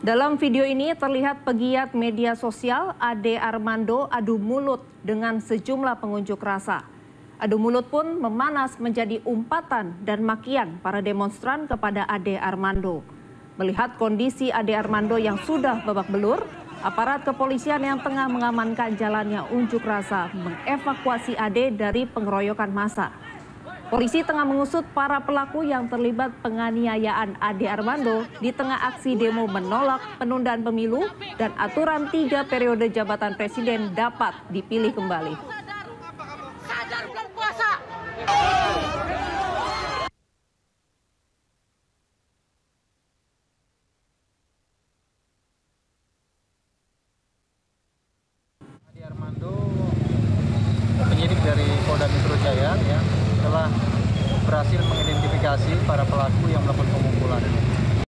Dalam video ini terlihat pegiat media sosial Ade Armando adu mulut dengan sejumlah pengunjuk rasa. Adu mulut pun memanas menjadi umpatan dan makian para demonstran kepada Ade Armando. Melihat kondisi Ade Armando yang sudah babak belur, aparat kepolisian yang tengah mengamankan jalannya unjuk rasa mengevakuasi Ade dari pengeroyokan massa. Polisi tengah mengusut para pelaku yang terlibat penganiayaan Ade Armando di tengah aksi demo menolak penundaan pemilu dan aturan 3 periode jabatan presiden dapat dipilih kembali. Sadar bulan puasa. Ade Armando, penyidik dari Polda Metro Jaya, telah berhasil mengidentifikasi para pelaku yang melakukan pemukulan.